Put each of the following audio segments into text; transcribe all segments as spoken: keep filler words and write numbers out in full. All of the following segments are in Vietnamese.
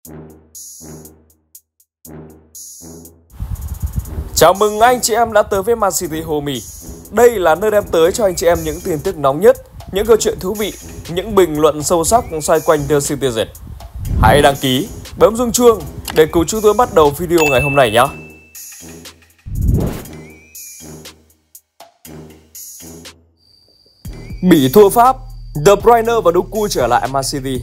Chào mừng anh chị em đã tới với Man City Homie. Đây là nơi đem tới cho anh chị em những tin tức nóng nhất, những câu chuyện thú vị, những bình luận sâu sắc xoay quanh The Citizen. Hãy đăng ký, bấm rung chuông để cùng chúng tôi bắt đầu video ngày hôm nay nhé. Bỉ thua Pháp, De Bruyne và Doku trở lại Man City.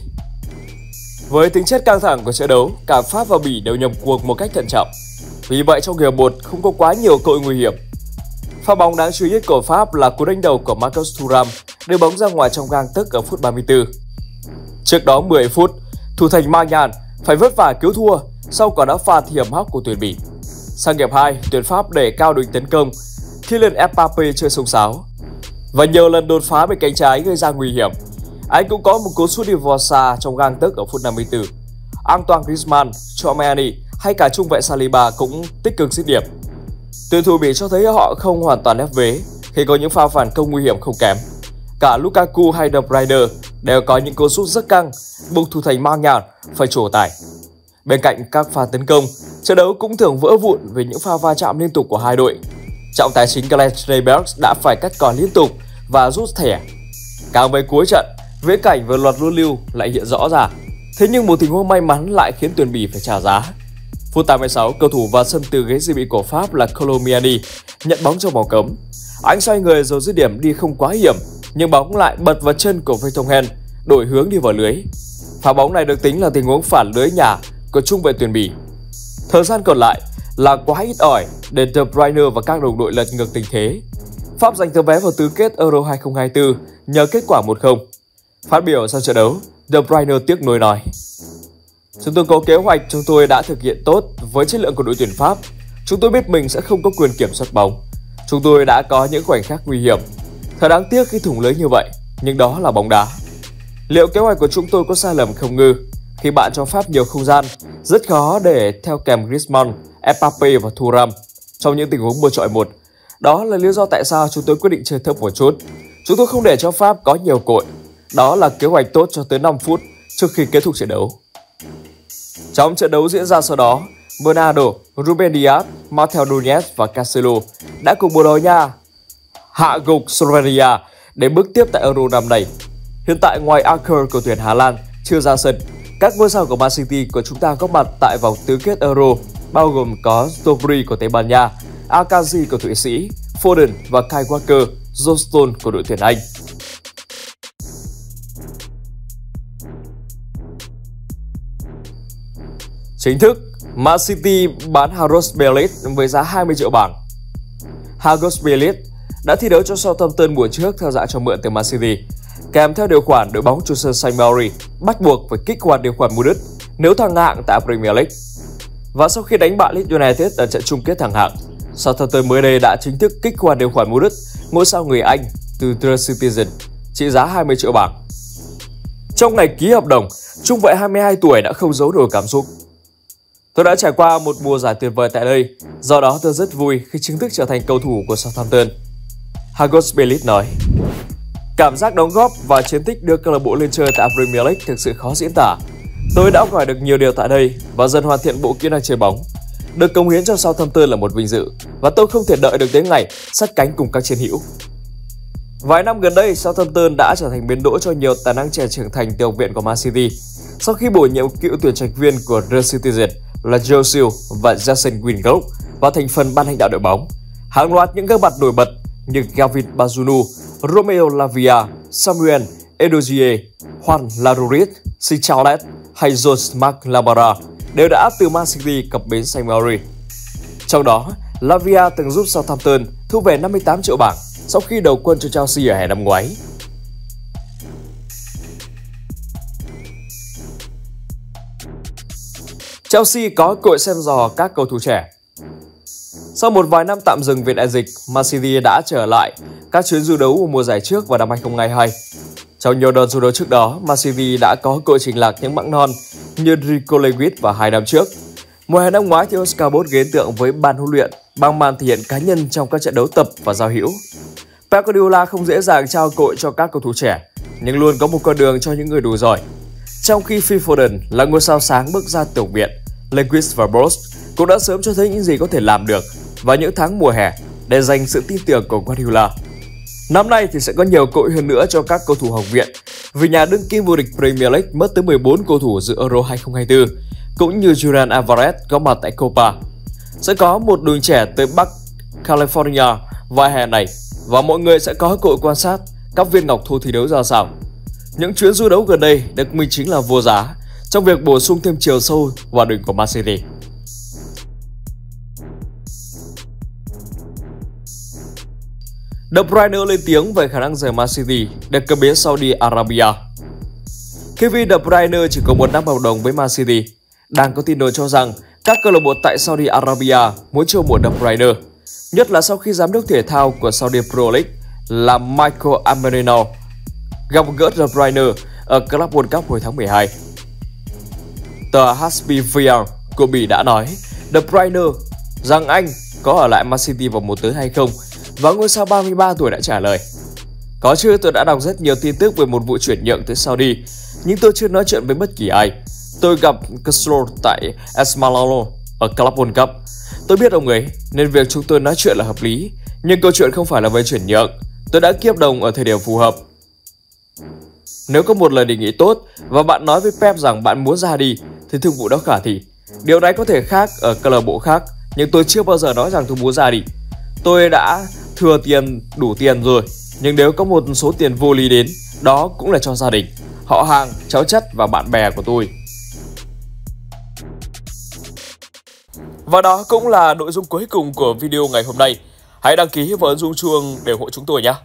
Với tính chất căng thẳng của trận đấu, cả Pháp và Bỉ đều nhập cuộc một cách thận trọng. Vì vậy trong hiệp một không có quá nhiều cơ hội nguy hiểm. Pha bóng đáng chú ý nhất của Pháp là cú đánh đầu của Marcus Thuram đưa bóng ra ngoài trong gang tấc ở phút ba mươi tư. Trước đó mười phút, thủ thành Maignan phải vất vả cứu thua sau quả đá phạt hiểm hóc của tuyển Bỉ. Sang hiệp hai, tuyển Pháp để cao đội tấn công, Kylian Mbappé chơi xông xáo và nhiều lần đột phá bên cánh trái gây ra nguy hiểm. Anh cũng có một cú sút đi vào xa trong gang tấc ở phút năm mươi tư. Antoine Griezmann, Tchouaméni hay cả trung vệ Saliba cũng tích cực dứt điểm. Tuyển thủ Bỉ cho thấy họ không hoàn toàn ép vế khi có những pha phản công nguy hiểm không kém. Cả Lukaku hay De Bruyne đều có những cú sút rất căng, buộc thủ thành Maignan phải trổ tài. Bên cạnh các pha tấn công, trận đấu cũng thường vỡ vụn vì những pha va chạm liên tục của hai đội. Trọng tài chính Gareth Bale đã phải cắt còi liên tục và rút thẻ. Càng về cuối trận, viễn cảnh về luật luân lưu lại hiện rõ ra. Thế nhưng một tình huống may mắn lại khiến tuyển Bỉ phải trả giá. Phút tám mươi sáu, cầu thủ vào sân từ ghế dự bị của Pháp là Colombiani nhận bóng trong vòng cấm. Anh xoay người rồi dứt điểm đi không quá hiểm, nhưng bóng lại bật vào chân của Vertonghen, đổi hướng đi vào lưới. Pha bóng này được tính là tình huống phản lưới nhà của trung vệ tuyển Bỉ. Thời gian còn lại là quá ít ỏi để De Bruyne và các đồng đội lật ngược tình thế. Pháp giành tấm vé vào tứ kết Euro hai không hai tư nhờ kết quả một không. Phát biểu sau trận đấu, De Bruyne tiếc nuối nói: "Chúng tôi có kế hoạch, chúng tôi đã thực hiện tốt với chất lượng của đội tuyển Pháp. Chúng tôi biết mình sẽ không có quyền kiểm soát bóng. Chúng tôi đã có những khoảnh khắc nguy hiểm. Thật đáng tiếc khi thủng lưới như vậy, nhưng đó là bóng đá. Liệu kế hoạch của chúng tôi có sai lầm không ngư? Khi bạn cho Pháp nhiều không gian, rất khó để theo kèm Griezmann, Mbappé và Thuram trong những tình huống một chọi một. Đó là lý do tại sao chúng tôi quyết định chơi thấp một chút. Chúng tôi không để cho Pháp có nhiều cơ hội. Đó là kế hoạch tốt cho tới năm phút trước khi kết thúc trận đấu." Trong trận đấu diễn ra sau đó, Bernardo, Ruben Dias, Matheus Nunes và Cancelo đã cùng Bồ Đào Nha hạ gục Slovenia để bước tiếp tại Euro năm nay. Hiện tại ngoài Aker của tuyển Hà Lan chưa ra sân, các ngôi sao của Man City của chúng ta có mặt tại vòng tứ kết Euro, bao gồm có Stobri của Tây Ban Nha, Akanji của Thụy Sĩ, Foden và Kyle Walker, Johnston của đội tuyển Anh. Chính thức, Man City bán Harros Bellit với giá hai mươi triệu bảng. Harros Bellit đã thi đấu cho Southampton mùa trước theo dạng cho mượn từ Man City, kèm theo điều khoản đội bóng chủ sân Saint Mauri bắt buộc phải kích hoạt điều khoản mua đứt nếu thăng hạng tại Premier League. Và sau khi đánh bại Leeds United ở trận chung kết thăng hạng, Southampton mới đây đã chính thức kích hoạt điều khoản mua đứt ngôi sao người Anh từ The Citizen trị giá hai mươi triệu bảng. Trong ngày ký hợp đồng, trung vệ hai mươi hai tuổi đã không giấu nổi cảm xúc: "Tôi đã trải qua một mùa giải tuyệt vời tại đây, do đó tôi rất vui khi chính thức trở thành cầu thủ của Southampton." Harros Bellit nói: "Cảm giác đóng góp và chiến tích đưa câu lạc bộ lên chơi tại Premier League thực sự khó diễn tả. Tôi đã học hỏi được nhiều điều tại đây và dần hoàn thiện bộ kỹ năng chơi bóng. Được cống hiến cho Southampton là một vinh dự và tôi không thể đợi được đến ngày sát cánh cùng các chiến hữu." Vài năm gần đây, Southampton đã trở thành bến đỗ cho nhiều tài năng trẻ trưởng thành từ học viện của Man City. Sau khi bổ nhiệm cựu tuyển trạch viên của The Citizen là Joe Seal và Jason Wingate vào thành phần ban lãnh đạo đội bóng, hàng loạt những gương mặt nổi bật như Gavin Bazunu, Romeo Lavia, Samuel Edogie, Juan Larourit, Sichalet hay Jose Marc Lamara đều đã từ Man City cập bến Saint Mauri. Trong đó, Lavia từng giúp Southampton thu về năm mươi tám triệu bảng sau khi đầu quân cho Chelsea ở hè năm ngoái. Chelsea có cơ hội xem dò các cầu thủ trẻ. Sau một vài năm tạm dừng vì đại dịch, Man City đã trở lại các chuyến du đấu của mùa giải trước vào năm hai không hai hai. Trong nhiều đợt du đấu trước đó, Man City đã có cơ hội trình lạc những mảng non như Rico Lewis vào hai năm trước. Mùa hè năm ngoái thì Oscar Bolt gây ấn tượng với ban huấn luyện bằng màn thể hiện cá nhân trong các trận đấu tập và giao hữu. Pep Guardiola không dễ dàng trao cơ hội cho các cầu thủ trẻ, nhưng luôn có một con đường cho những người đủ giỏi. Trong khi Phil Foden là ngôi sao sáng bước ra tiểu viện, Lewis và Bros cũng đã sớm cho thấy những gì có thể làm được vào những tháng mùa hè để giành sự tin tưởng của Guardiola. Năm nay thì sẽ có nhiều cơ hội hơn nữa cho các cầu thủ học viện, vì nhà đương kim vô địch Premier League mất tới mười bốn cầu thủ dự Euro hai không hai tư, cũng như Julian Alvarez có mặt tại Copa. Sẽ có một đường trẻ tới Bắc California vào hè này, và mọi người sẽ có cơ hội quan sát các viên ngọc thô thi đấu ra sao. Những chuyến du đấu gần đây được minh chứng là vô giá trong việc bổ sung thêm chiều sâu vào đội của Man City. De Bruyne lên tiếng về khả năng rời Man City để cập bến Saudi Arabia. Khi vì De Bruyne chỉ có một năm hợp đồng với Man City, đang có tin đồn cho rằng các câu lạc bộ tại Saudi Arabia muốn chiêu mộ De Bruyne, nhất là sau khi giám đốc thể thao của Saudi Pro League là Michael Amerino gặp gỡ De Bruyne ở Club World Cup hồi tháng mười hai. Tờ hát pê vê rờ của Bỉ đã nói De Bruyne rằng anh có ở lại Man City vào mùa tới hay không, và ngôi sao ba mươi ba tuổi đã trả lời: "Có chứ, tôi đã đọc rất nhiều tin tức về một vụ chuyển nhượng tới Saudi, nhưng tôi chưa nói chuyện với bất kỳ ai. Tôi gặp Kuslo tại Esmalalo ở Club World Cup. Tôi biết ông ấy, nên việc chúng tôi nói chuyện là hợp lý, nhưng câu chuyện không phải là về chuyển nhượng. Tôi đã ký hợp đồng ở thời điểm phù hợp. Nếu có một lời đề nghị tốt và bạn nói với Pep rằng bạn muốn ra đi, thì thương vụ đó khả thi. Điều này có thể khác ở câu lạc bộ khác, nhưng tôi chưa bao giờ nói rằng tôi muốn ra đi. Tôi đã thừa tiền, đủ tiền rồi, nhưng nếu có một số tiền vô lý đến, đó cũng là cho gia đình, họ hàng, cháu chắt và bạn bè của tôi." Và đó cũng là nội dung cuối cùng của video ngày hôm nay. Hãy đăng ký và ấn chuông chuông để ủng hộ chúng tôi nhé.